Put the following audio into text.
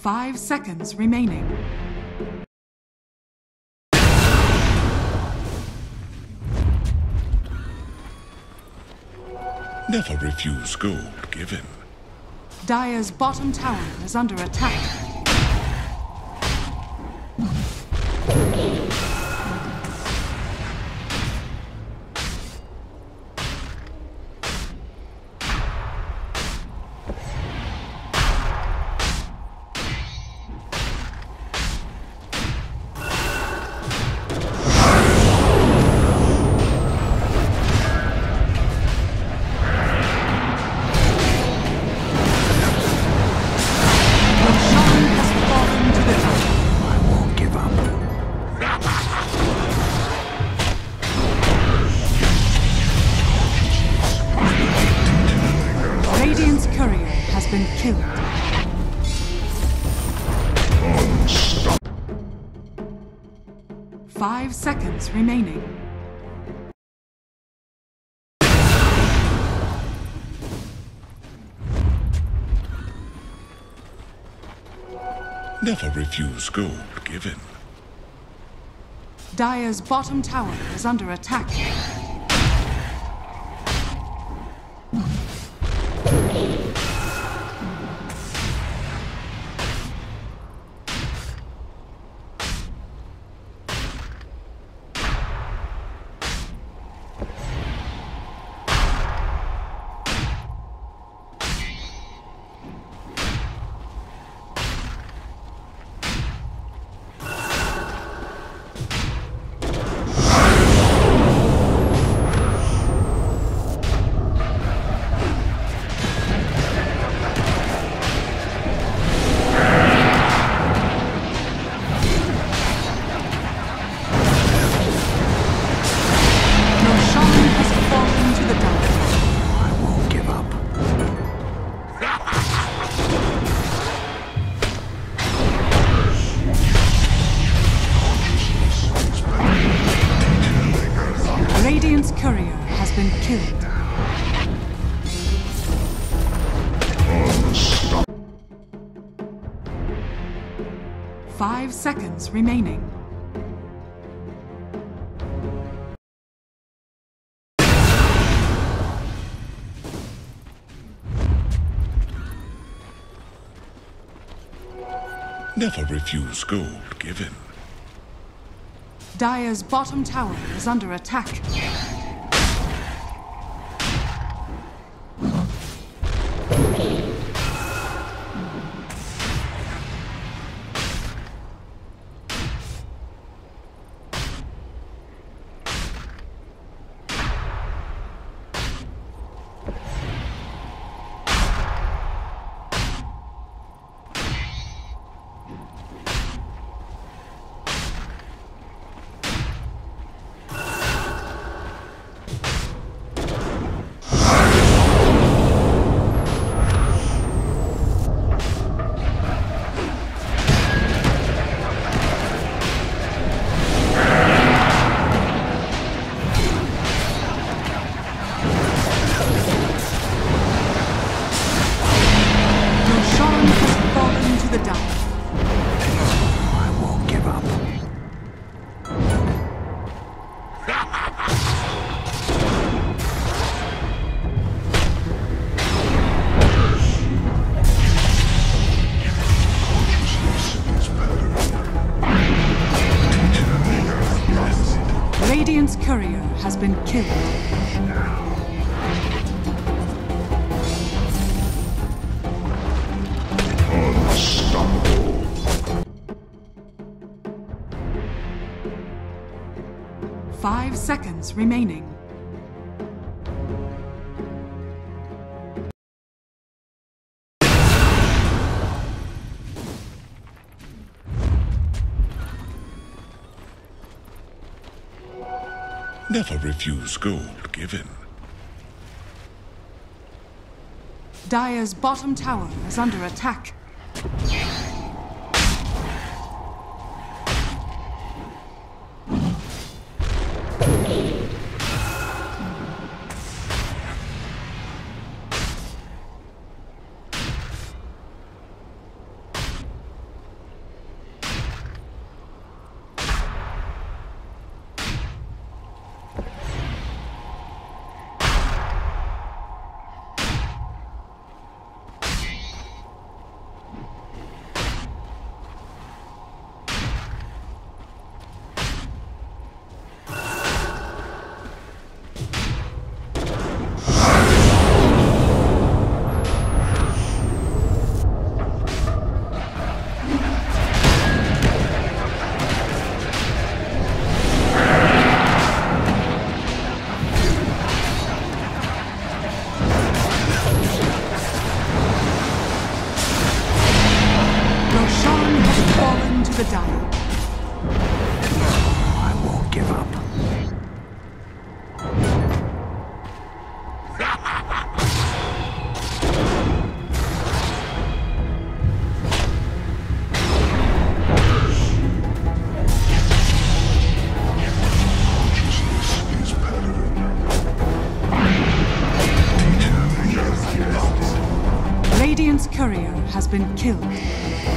5 seconds remaining. Never refuse gold given. Dire's bottom tower is under attack. Radiant's courier has been killed. 5 seconds remaining. Never refuse gold given. Dire's bottom tower is under attack. Radiant's courier has been killed. 5 seconds remaining. Never refuse gold given. Dire's bottom tower is under attack. I won't give up. Radiant's courier has been killed. 5 seconds remaining. Never refuse gold given. Dire's bottom tower is under attack. the Dire. I won't give up. Radiant's courier has been killed.